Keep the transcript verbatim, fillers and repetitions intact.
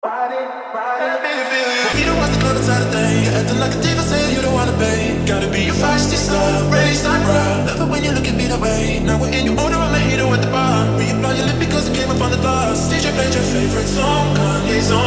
Peter was the club inside the day, acting like a diva, saying you don't wanna pay. Gotta be your feisty style, raised and proud. Love it when you look at me that way. Now we're in your order, I'm a hater at the bar. Reapply your lip because it came up on the glass. D J played your favorite song, Kanye's on.